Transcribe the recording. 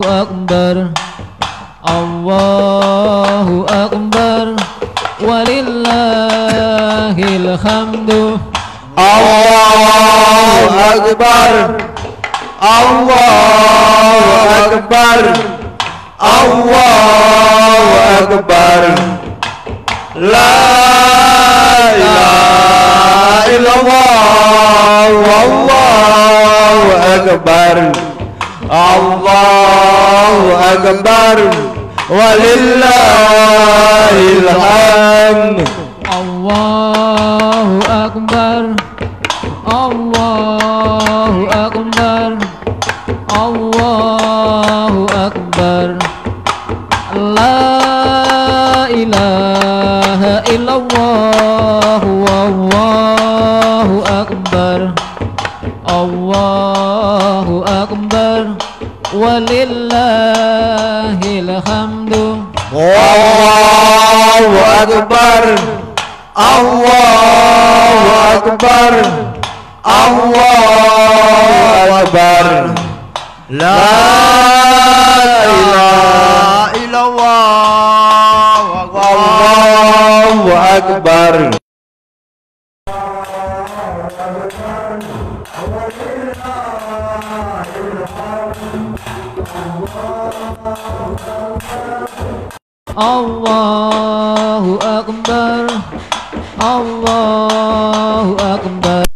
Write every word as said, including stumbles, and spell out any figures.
akbar, Allahu akbar, walillahil hamdu. Allahu akbar, Allahu akbar, Allahu akbar. La ilaha illallah, wallahu akbar, Allahu akbar, walillahil hamd. Allahu akbar, Allahu akbar, Allahu akbar. La ilaha illallah, wallahu akbar, Allahu akbar, walillahil hamdu. Allahu akbar, Allahu akbar, Allahu akbar. La ilaha illallah, wallahu akbar. Allahu akbar, Allahu akbar.